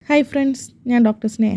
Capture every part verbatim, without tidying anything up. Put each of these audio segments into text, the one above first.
Hi friends, ഞാൻ doctor Sneha.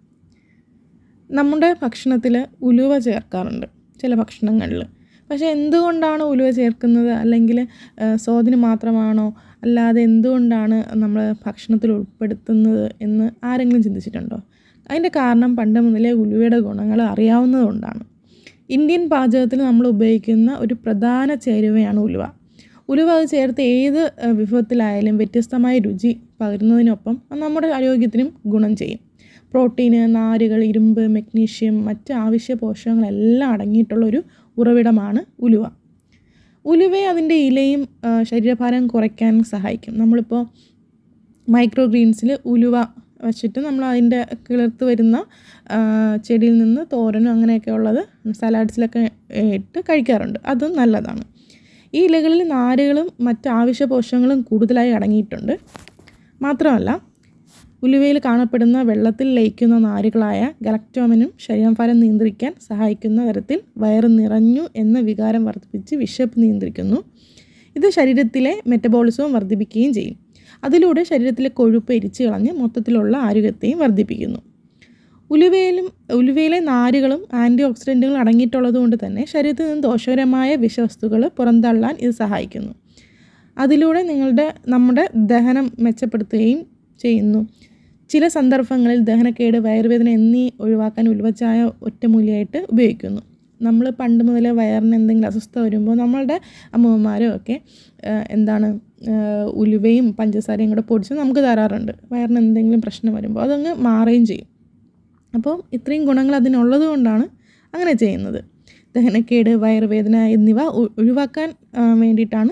നമ്മുടെ ഭക്ഷണത്തിൽ ഉലുവ ചേർക്കാറുണ്ട് ചില ഭക്ഷണങ്ങളിൽ. പക്ഷേ എന്തുകൊണ്ടാണ് ഉലുവ ചേർക്കുന്നത്, അല്ലെങ്കിൽ സ്വാദിന് മാത്രമാണോ, അല്ലാതെ എന്തുകൊണ്ടാണ് നമ്മൾ ഭക്ഷണത്തിൽ ഉൾപ്പെടുത്തുന്നത് എന്ന് ആരെങ്കിലും ചിന്തിച്ചിട്ടുണ്ടോ? അതിൻ്റെ കാരണം പണ്ട് മുതലേ ഉലുവയുടെ ഗുണങ്ങൾ അറിയാവുന്നതുകൊണ്ടാണ്. ഇന്ത്യൻ പാചകത്തിൽ നമ്മൾ ഉപയോഗിക്കുന്ന ഒരു പ്രധാന ചേരുവയാണ് ഉലുവ. ഉലുവ അത് ചേർത്ത് ഏത് വിഭവത്തിലായാലും വ്യത്യസ്തമായ രുചി പകരുന്നതിനൊപ്പം നമ്മുടെ ആരോഗ്യത്തിനും ഗുണം ചെയ്യും. പ്രോട്ടീന്, നാരുകൾ, ഇരുമ്പ്, മഗ്നീഷ്യം, മറ്റ് ആവശ്യ പോഷകങ്ങളെല്ലാം അടങ്ങിയിട്ടുള്ളൊരു ഉറവിടമാണ് ഉലുവ. ഉലുവയെ അതിൻ്റെ ഇലയും ശരീരഭാരം കുറയ്ക്കാൻ സഹായിക്കും. നമ്മളിപ്പോൾ മൈക്രോ ഗ്രീൻസിൽ ഉലുവ വച്ചിട്ട് നമ്മൾ അതിൻ്റെ കിളിർത്ത് വരുന്ന ചെടിയിൽ നിന്ന് തോരനും അങ്ങനെയൊക്കെ ഉള്ളത് സലാഡ്സിലൊക്കെ ഇട്ട് കഴിക്കാറുണ്ട്. അതും നല്ലതാണ്. ഈ ഇലകളിൽ നാരുകളും മറ്റ് ആവശ്യ പോഷകങ്ങളും കൂടുതലായി അടങ്ങിയിട്ടുണ്ട്. മാത്രമല്ല, ഉലുവയിൽ കാണപ്പെടുന്ന വെള്ളത്തിൽ ലയിക്കുന്ന നാരുകളായ ഗലക്ടോമനും ശരീരഭാരം നിയന്ത്രിക്കാൻ സഹായിക്കുന്ന തരത്തിൽ വയറ് നിറഞ്ഞു എന്ന വികാരം വർദ്ധിപ്പിച്ച് വിശപ്പ് നിയന്ത്രിക്കുന്നു. ഇത് ശരീരത്തിലെ മെറ്റബോളിസവും വർദ്ധിപ്പിക്കുകയും ചെയ്യും. അതിലൂടെ ശരീരത്തിലെ കൊഴുപ്പ് എരിച്ചു കളഞ്ഞ് മൊത്തത്തിലുള്ള ആരോഗ്യത്തെയും വർദ്ധിപ്പിക്കുന്നു. ഉലുവയിലും ഉലുവയിലെ നാരുകളും ആൻറ്റി ഓക്സിഡൻറ്റുകളും അടങ്ങിയിട്ടുള്ളത് കൊണ്ട് തന്നെ ശരീരത്തിൽ നിന്ന് ദോഷകരമായ വിഷവസ്തുക്കൾ പുറന്തള്ളാൻ ഇത് സഹായിക്കുന്നു. അതിലൂടെ നിങ്ങളുടെ നമ്മുടെ ദഹനം മെച്ചപ്പെടുത്തുകയും ചെയ്യുന്നു. ചില സന്ദർഭങ്ങളിൽ ദഹനക്കേട്, വയറുവേദന എന്നീ ഒഴിവാക്കാൻ ഉലുവച്ചായ ഒറ്റമൂലിയായിട്ട് ഉപയോഗിക്കുന്നു. നമ്മൾ പണ്ട് മുതലേ വയറിന് എന്തെങ്കിലും അസ്വസ്ഥത വരുമ്പോൾ നമ്മളുടെ അമ്മമാരും ഒക്കെ എന്താണ് ഉലുവയും പഞ്ചസാരയും കൂടെ പൊടിച്ച് നമുക്ക് തരാറുണ്ട്. വയറിന് എന്തെങ്കിലും പ്രശ്നം വരുമ്പോൾ അതങ്ങ് മാറുകയും ചെയ്യും. അപ്പോൾ ഇത്രയും ഗുണങ്ങൾ അതിനുള്ളത് കൊണ്ടാണ് അങ്ങനെ ചെയ്യുന്നത്. ദഹനക്കേട്, വയറുവേദന എന്നിവ ഒഴിവാക്കാൻ വേണ്ടിയിട്ടാണ്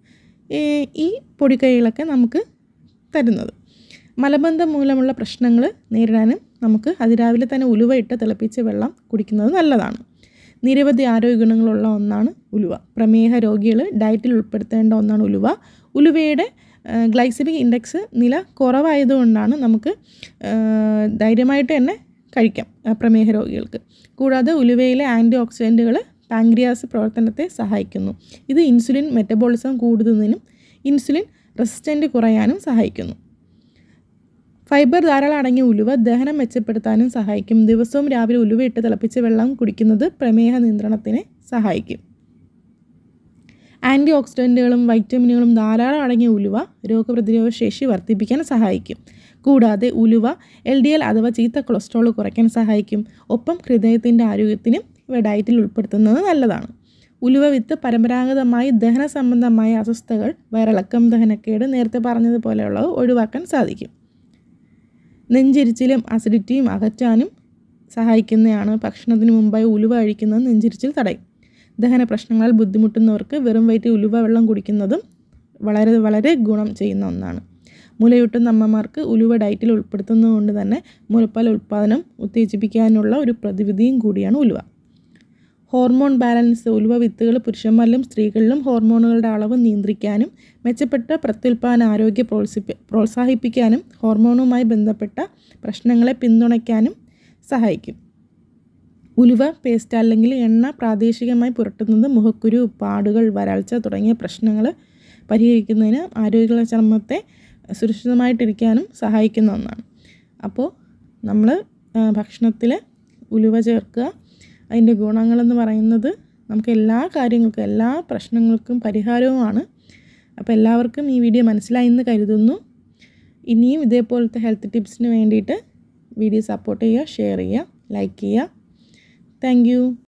ഈ പൊടിക്കൈകളൊക്കെ നമുക്ക് തരുന്നത്. മലബന്ധം മൂലമുള്ള പ്രശ്നങ്ങൾ നേരിടാനും നമുക്ക് അതിരാവിലെ തന്നെ ഉലുവ ഇട്ട് തിളപ്പിച്ച് വെള്ളം കുടിക്കുന്നത് നല്ലതാണ്. നിരവധി ആരോഗ്യ ഗുണങ്ങളുള്ള ഒന്നാണ് ഉലുവ. പ്രമേഹ രോഗികൾ ഡയറ്റിൽ ഉൾപ്പെടുത്തേണ്ട ഒന്നാണ് ഉലുവ. ഉലുവയുടെ ഗ്ലൈസമിക് ഇൻഡെക്സ് നില കുറവായതുകൊണ്ടാണ് നമുക്ക് ധൈര്യമായിട്ട് തന്നെ കഴിക്കാം പ്രമേഹ രോഗികൾക്ക്. കൂടാതെ ഉലുവയിലെ ആൻറ്റി ഓക്സിഡൻറ്റുകൾ പാൻക്രിയാസ് പ്രവർത്തനത്തെ സഹായിക്കുന്നു. ഇത് ഇൻസുലിൻ മെറ്റബോളിസം കൂടുന്നതിനും ഇൻസുലിൻ റെസിസ്റ്റൻറ്റ് കുറയാനും സഹായിക്കുന്നു. ഫൈബർ ധാരാളം അടങ്ങിയ ഉലുവ ദഹനം മെച്ചപ്പെടുത്താനും സഹായിക്കും. ദിവസവും രാവിലെ ഉലുവ ഇട്ട് തിളപ്പിച്ച് വെള്ളം കുടിക്കുന്നത് പ്രമേഹ നിയന്ത്രണത്തിനെ സഹായിക്കും. ആൻറ്റി ഓക്സിഡൻറ്റുകളും വൈറ്റമിനുകളും ധാരാളം അടങ്ങിയ ഉലുവ രോഗപ്രതിരോധ ശേഷി വർദ്ധിപ്പിക്കാൻ സഹായിക്കും. കൂടാതെ ഉലുവ എൽ ഡി എൽ അഥവാ ചീത്ത കൊളസ്ട്രോൾ കുറയ്ക്കാൻ സഹായിക്കും. ഒപ്പം ഹൃദയത്തിൻ്റെ ആരോഗ്യത്തിനും ഇവ ഡയറ്റിൽ ഉൾപ്പെടുത്തുന്നത് നല്ലതാണ്. ഉലുവ വിത്ത് പരമ്പരാഗതമായി ദഹന സംബന്ധമായ അസ്വസ്ഥതകൾ, വയറിളക്കം, ദഹനക്കേട്, നേരത്തെ പറഞ്ഞതുപോലെയുള്ളവ ഒഴിവാക്കാൻ സാധിക്കും. നെഞ്ചിരിച്ചിലും അസിഡിറ്റിയും അകറ്റാനും സഹായിക്കുന്നതാണ്. ഭക്ഷണത്തിന് മുമ്പായി ഉലുവ കഴിക്കുന്നത് നെഞ്ചിരിച്ചിൽ തടയും. ദഹന പ്രശ്നങ്ങളാൽ ബുദ്ധിമുട്ടുന്നവർക്ക് വെറും വയറ്റിൽ ഉലുവ വെള്ളം കുടിക്കുന്നതും വളരെ വളരെ ഗുണം ചെയ്യുന്ന ഒന്നാണ്. മുലയൂട്ടുന്ന അമ്മമാർക്ക് ഉലുവ ഡയറ്റിൽ ഉൾപ്പെടുത്തുന്നത് കൊണ്ട് തന്നെ മുലപ്പാൽ ഉൽപ്പാദനം ഉത്തേജിപ്പിക്കാനുള്ള ഒരു പ്രതിവിധിയും കൂടിയാണ് ഉലുവ. Hormone balance. ഉലുവ വിത്തുകൾ പുരുഷന്മാരിലും സ്ത്രീകളിലും ഹോർമോണുകളുടെ അളവ് നിയന്ത്രിക്കാനും മെച്ചപ്പെട്ട പ്രത്യുൽപാദന ആരോഗ്യം പ്രോത്സാഹിപ്പി പ്രോത്സാഹിപ്പിക്കാനും ഹോർമോണുമായി ബന്ധപ്പെട്ട പ്രശ്നങ്ങളെ പിന്തുണയ്ക്കാനും സഹായിക്കും. ഉലുവ പേസ്റ്റ് അല്ലെങ്കിൽ എണ്ണ പ്രാദേശികമായി പുരട്ടുന്നത് മുഖക്കുരു, പാടുകൾ, വരൾച്ച തുടങ്ങിയ പ്രശ്നങ്ങൾ പരിഹരിക്കുന്നതിന് ആരോഗ്യമുള്ള ചർമ്മത്തെ സുരക്ഷിതമായിട്ടിരിക്കാനും സഹായിക്കുന്ന ഒന്നാണ്. അപ്പോൾ നമ്മൾ ഭക്ഷണത്തിൽ ഉലുവ ചേർക്കുക. അതിൻ്റെ ഗുണങ്ങളെന്ന് പറയുന്നത് നമുക്ക് എല്ലാ കാര്യങ്ങൾക്കും എല്ലാ പ്രശ്നങ്ങൾക്കും പരിഹാരവുമാണ്. അപ്പോൾ എല്ലാവർക്കും ഈ വീഡിയോ മനസ്സിലായി എന്ന് കരുതുന്നു. ഇനിയും ഇതേപോലത്തെ ഹെൽത്ത് ടിപ്സിന് വേണ്ടിയിട്ട് വീഡിയോ സപ്പോർട്ട് ചെയ്യുക, ഷെയർ ചെയ്യുക, ലൈക്ക് ചെയ്യുക. Thank U.